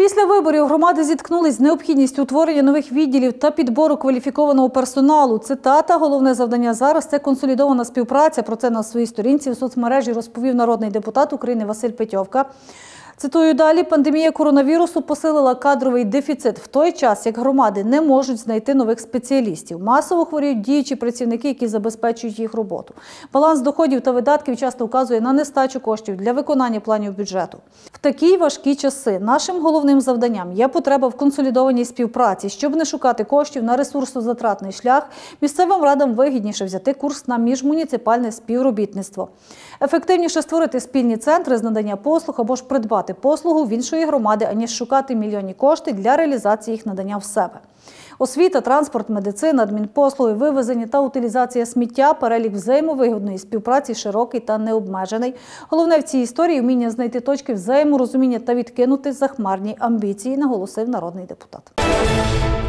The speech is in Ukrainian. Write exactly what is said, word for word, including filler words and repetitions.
Після виборів громади зіткнулись з необхідністю утворення нових відділів та підбору кваліфікованого персоналу. Цитата: «Головне завдання зараз – це консолідована співпраця». Про це на своїй сторінці у соцмережі розповів народний депутат України Василь Петьовка. Цитую далі: «Пандемія коронавірусу посилила кадровий дефіцит в той час, як громади не можуть знайти нових спеціалістів. Масово хворіють діючі працівники, які забезпечують їх роботу. Баланс доходів та видатків часто вказує на нестачу коштів для виконання планів бюджету. В такі важкі часи нашим головним завданням є потреба в консолідованій співпраці. Щоб не шукати коштів на ресурсозатратний шлях, місцевим радам вигідніше взяти курс на міжмуніципальне співробітництво. Ефективніше створити спільні центри з надання послуг або ж придбати послугу в іншої громади, аніж шукати мільйонні кошти для реалізації їх надання в себе. Освіта, транспорт, медицина, адмінпослуги, вивезення та утилізація сміття – перелік взаємовигідної співпраці широкий та необмежений. Головне в цій історії – вміння знайти точки взаєморозуміння та відкинути захмарні амбіції, наголосив народний депутат.